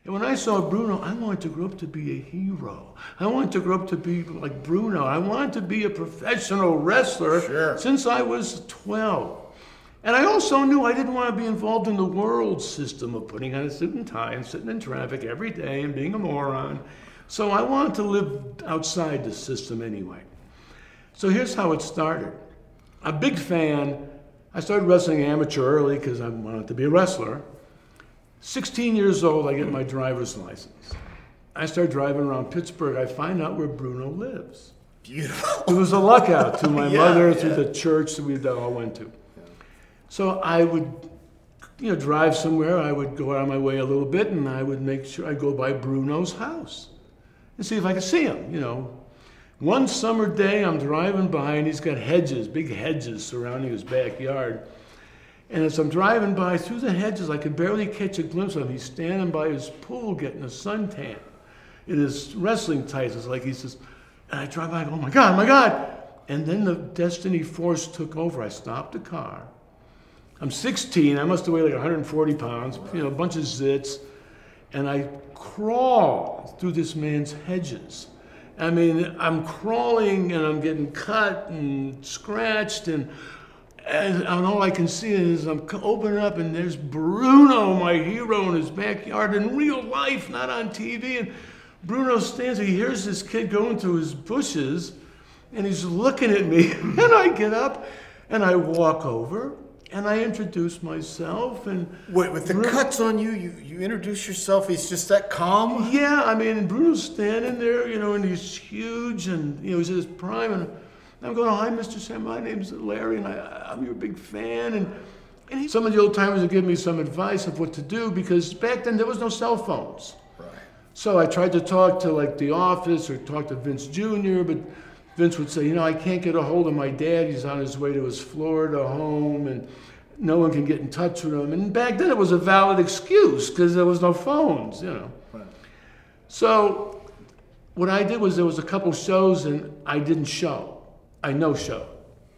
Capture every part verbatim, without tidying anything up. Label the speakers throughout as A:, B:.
A: And when I saw Bruno, I wanted to grow up to be a hero. I wanted to grow up to be like Bruno. I wanted to be a professional wrestler
B: sure.
A: since I was twelve. And I also knew I didn't want to be involved in the world system of putting on a suit and tie and sitting in traffic every day and being a moron. So I wanted to live outside the system anyway. So here's how it started. A big fan. I started wrestling amateur early because I wanted to be a wrestler. sixteen years old, I get my driver's license. I start driving around Pittsburgh. I find out where Bruno lives.
B: Beautiful.
A: It was a luck out to my
B: yeah,
A: mother,
B: yeah.
A: through the church that we all went to. So I would, you know, drive somewhere. I would go out of my way a little bit, and I would make sure I go by Bruno's house and see if I could see him, you know. One summer day, I'm driving by, and he's got hedges, big hedges surrounding his backyard. And as I'm driving by through the hedges, I could barely catch a glimpse of him. He's standing by his pool getting a suntan in his wrestling tights. It's like he says, and I drive by, I go, oh my God, my God. And then the destiny force took over. I stopped the car. I'm sixteen, I must have weighed like one hundred forty pounds, you know, a bunch of zits, and I crawl through this man's hedges. I mean, I'm crawling and I'm getting cut and scratched, and, and, and all I can see is I'm opening up and there's Bruno, my hero, in his backyard in real life, not on T V. And Bruno stands there, he hears this kid going through his bushes, and he's looking at me, and I get up and I walk over. And I introduce myself, and
B: wait, with the
A: Bruno,
B: cuts on you, you you introduce yourself. He's just that calm.
A: Yeah, I mean, Bruno's standing there, you know, and he's huge, and you know, he's at his prime, and I'm going, oh, hi, Mister Sam, my name's Larry, and I, I'm your big fan, and and he, some of the old timers would give me some advice of what to do because back then there was no cell phones.
B: Right.
A: So I tried to talk to like the office or talk to Vince Junior, but Vince would say, you know, I can't get a hold of my dad. He's on his way to his Florida home, and no one can get in touch with him. And back then it was a valid excuse because there was no phones, you know.
B: Right.
A: So what I did was there was a couple shows and I didn't show. I no-show,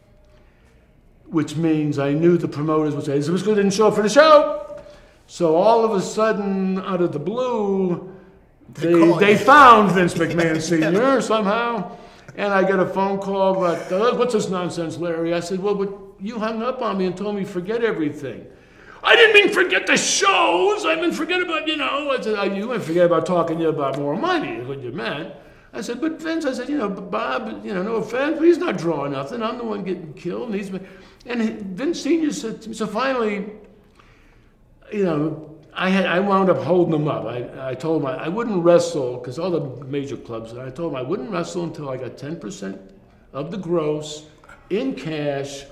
A: which means I knew the promoters would say, this was good, didn't show up for the show. So all of a sudden, out of the blue, they, they, they found Vince McMahon Senior somehow. And I get a phone call about, uh, what's this nonsense, Larry? I said, well, but you hung up on me and told me forget everything. I didn't mean forget the shows. I meant forget about, you know, I said, oh, you meant forget about talking to you about more money is what you meant. I said, but Vince, I said, you know, Bob, you know, no offense, but he's not drawing nothing. I'm the one getting killed. And, he's been, and Vince Senior said to me, so finally, you know, I had I wound up holding him up. I, I told him I, I wouldn't wrestle, because all the major clubs, I told him I wouldn't wrestle until I got ten percent of the gross in cash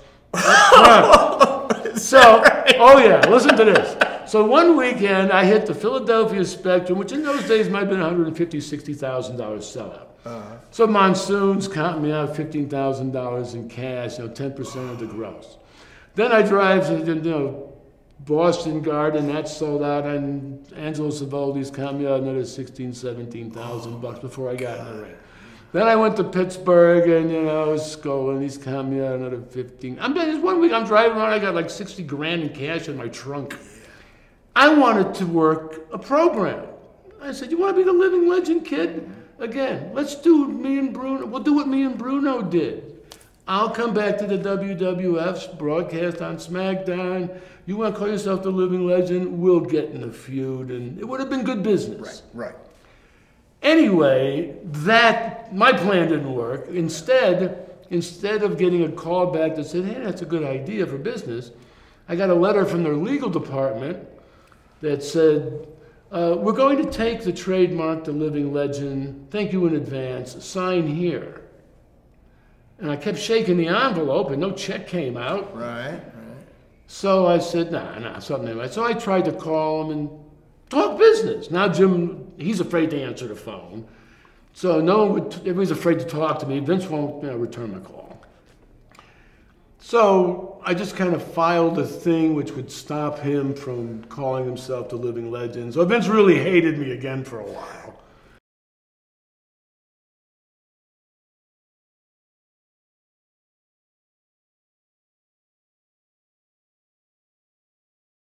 A: up front. So, oh yeah, listen to this. So one weekend, I hit the Philadelphia Spectrum, which in those days might have been one hundred fifty thousand, sixty thousand dollars sellout. Uh-huh. So Monsoon's counting me out fifteen thousand dollars in cash, you know, ten percent of the gross. Then I drive to, you know, Boston Garden, that sold out, and Angelo Savoldi's counting me out another sixteen, seventeen thousand bucks before I got in the ring. Then I went to Pittsburgh, and you know, I was going, he's counting me out another fifteen. I'm just one week I'm driving around, I got like sixty grand in cash in my trunk. I wanted to work a program. I said, you want to be the living legend, kid? Again, let's do me and Bruno. We'll do what me and Bruno did. I'll come back to the W W F's broadcast on SmackDown. You want to call yourself the living legend? We'll get in a feud, and it would have been good business.
B: Right, right.
A: Anyway, that my plan didn't work. Instead, instead of getting a call back that said, "Hey, that's a good idea for business," I got a letter from their legal department that said, uh, "We're going to take the trademark, the living legend. Thank you in advance. Sign here." And I kept shaking the envelope, and no check came out.
B: Right, right.
A: So I said, nah, nah, something like that. So I tried to call him and talk business. Now Jim, he's afraid to answer the phone. So no one would, everybody's afraid to talk to me. Vince won't, you know, return my call. So I just kind of filed a thing which would stop him from calling himself the living legend. So Vince really hated me again for a while.